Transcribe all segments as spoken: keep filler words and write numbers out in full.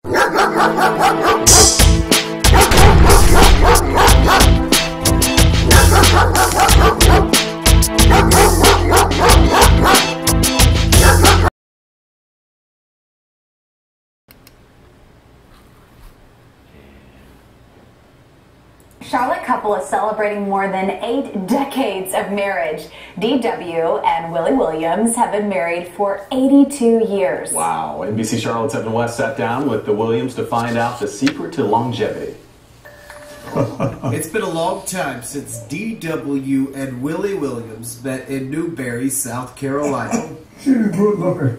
Charlotte couple is celebrating more than eight decades of marriage. D W and Willie Williams have been married for eighty-two years. Wow. N B C Charlotte's Evan West sat down with the Williams to find out the secret to longevity. It's been a long time since D W and Willie Williams met in Newberry, South Carolina. She's a good looker.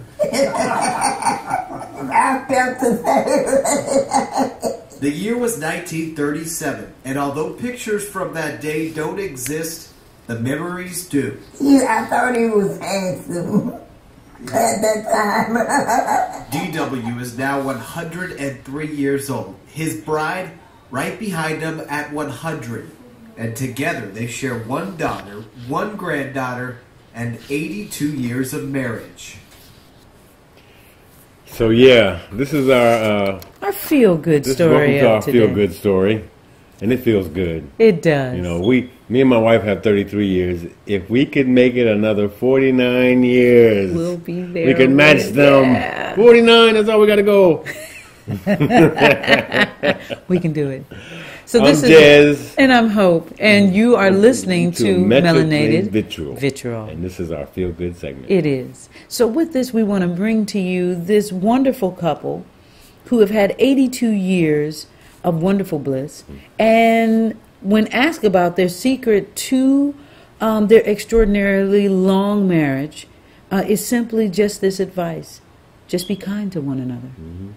The year was nineteen thirty-seven, and although pictures from that day don't exist, the memories do. Yeah, I thought he was handsome at that time. D W is now one hundred three years old. His bride right behind him at one hundred. And together they share one daughter, one granddaughter, and eighty-two years of marriage. So yeah, this is our uh, our feel good this story. Welcome to our today. feel good story, and it feels good. It does. You know, we, me and my wife have thirty-three years. If we could make it another forty-nine years, we'll be there. We can match them. Yeah. forty-nine. That's all we got to go. We can do it. So I'm this Jez, is, and I'm Hope, and you are listening to, to Melanated Vitriol. Vitriol. And this is our feel good segment. It is. So with this, we want to bring to you this wonderful couple who have had eighty-two years of wonderful bliss. Mm. And when asked about their secret to um, their extraordinarily long marriage, uh, is simply just this advice: just be kind to one another. Mm-hmm.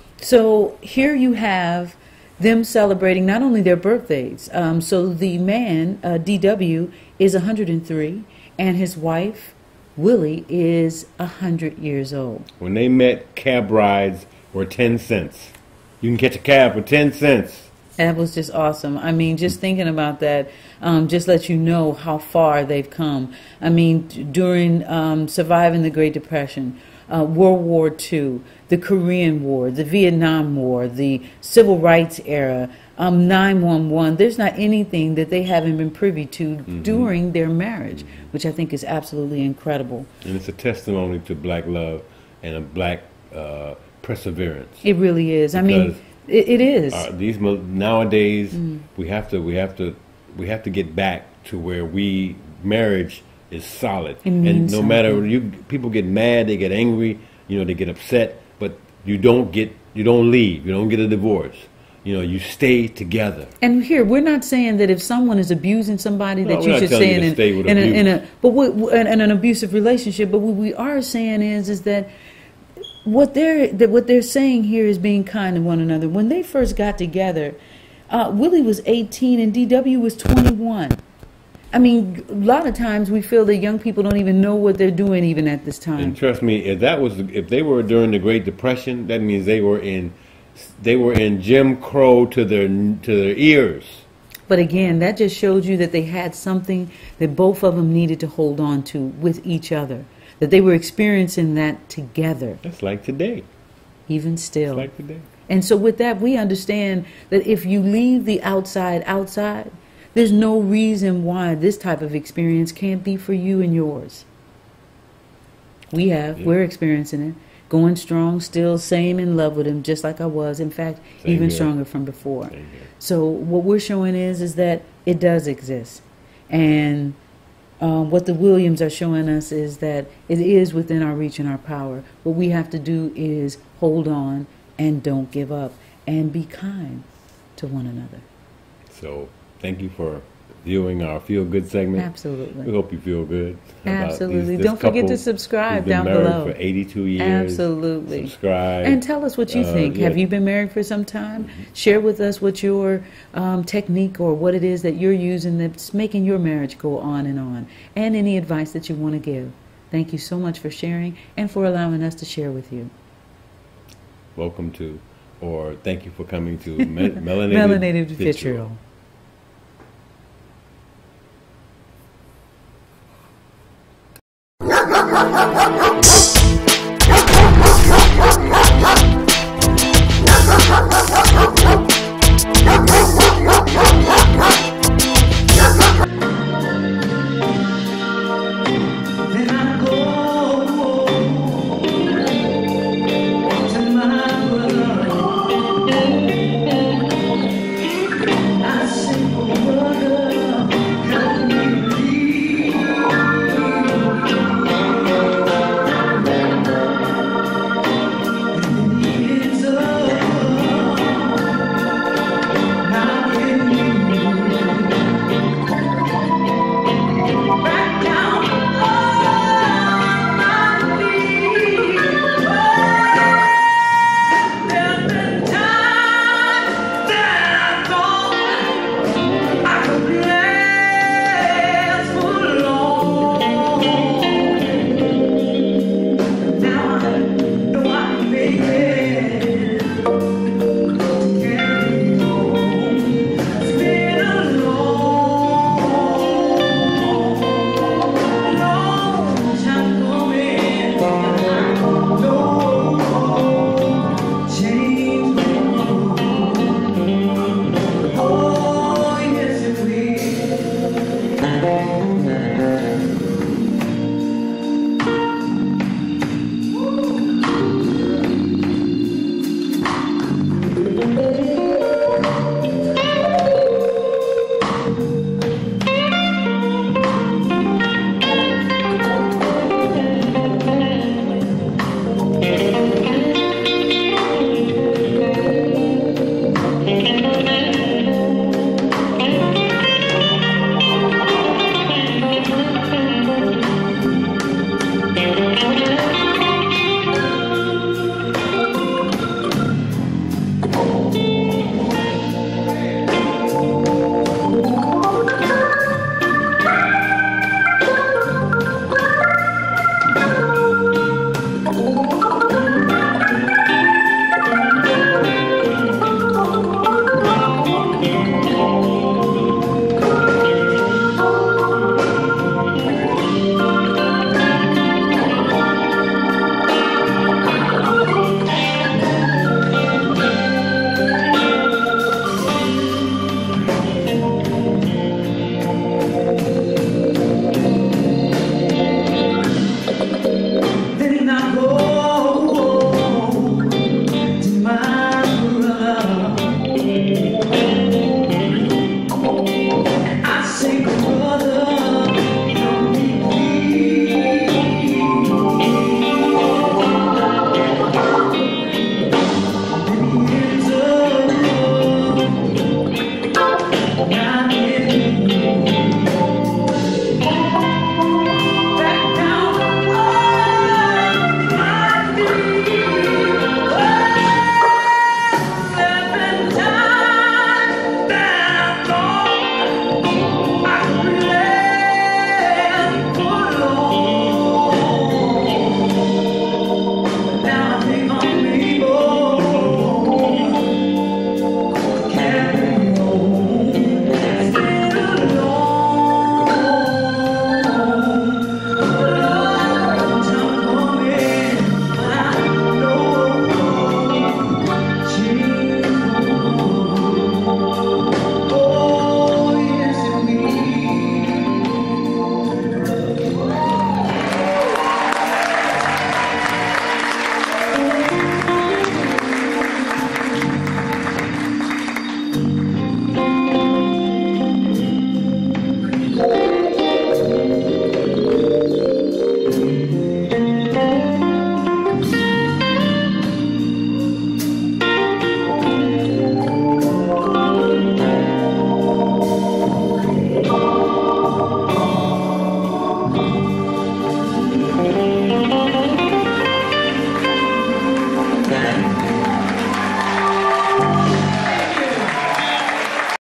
So here you have them celebrating not only their birthdays. Um, so the man, uh, D W, is one hundred three, and his wife, Willie, is one hundred years old. When they met, cab rides were ten cents. You can catch a cab for ten cents. That was just awesome. I mean, just thinking about that, um, just let you know how far they've come. I mean, d- during um, surviving the Great Depression, uh, World War Two, the Korean War, the Vietnam War, the Civil Rights era, um, nine one one, there's not anything that they haven't been privy to mm-hmm. during their marriage, mm-hmm. which I think is absolutely incredible. And it's a testimony to black love and a black uh, perseverance. It really is. I mean, it, it is. Uh, these nowadays, mm. we have to, we have to, we have to get back to where we marriage is solid. It and no something. matter you, people get mad, they get angry, you know, they get upset, but you don't get, you don't leave, you don't get a divorce. You know, you stay together. And here, we're not saying that if someone is abusing somebody no, that you should stay in, in, in, a, in a, but what, in, in an abusive relationship. But what we are saying is, is that what they're that what they're saying here is being kind to one another. When they first got together, uh, Willie was eighteen and D W was twenty-one. I mean, a lot of times we feel that young people don't even know what they're doing even at this time. And trust me, if that was if they were during the Great Depression, that means they were in they were in Jim Crow to their to their ears. But again, that just showed you that they had something that both of them needed to hold on to with each other. That they were experiencing that together. It's like today. Even still. It's like today. And so with that, we understand that if you leave the outside outside, there's no reason why this type of experience can't be for you and yours. We have. Yeah. We're experiencing it. Going strong, still same in love with him, just like I was. In fact, same even here. Stronger from before. So what we're showing is, is that it does exist. And um, what the Williams are showing us is that it is within our reach and our power. What we have to do is hold on and don't give up and be kind to one another. So thank you for viewing our Feel Good segment. Absolutely. We hope you feel good. Absolutely. Don't forget to subscribe down below. below. For eighty-two years. Absolutely. Subscribe. And tell us what you uh, think. yeah. Have you been married for some time? Mm-hmm. Share with us what your um, technique or what it is that you're using that's making your marriage go on and on. And any advice that you want to give. Thank you so much for sharing and for allowing us to share with you. Welcome to, or thank you for coming to Me- Melanated, Melanated Vitriol. Vitriol.